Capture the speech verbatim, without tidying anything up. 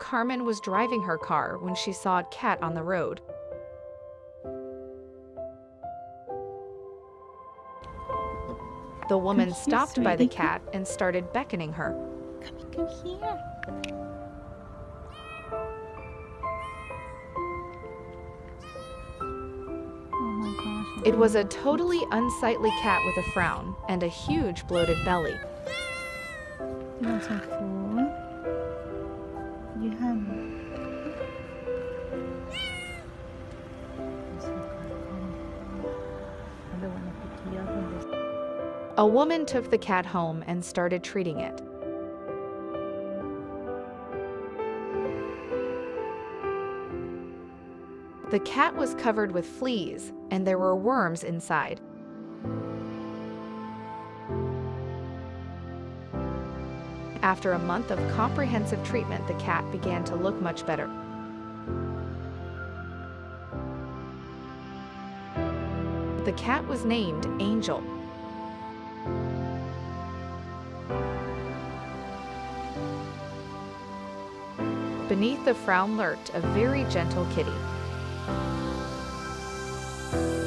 Carmen was driving her car when she saw a cat on the road. The woman here, stopped by the sweetie. cat and started beckoning her. Come, come here. Oh my gosh. It was a totally unsightly cat with a frown and a huge bloated belly. You want some food? You have. A woman took the cat home and started treating it. The cat was covered with fleas, and there were worms inside. After a month of comprehensive treatment, the cat began to look much better. The cat was named Angel. Beneath the frown lurked a very gentle kitty.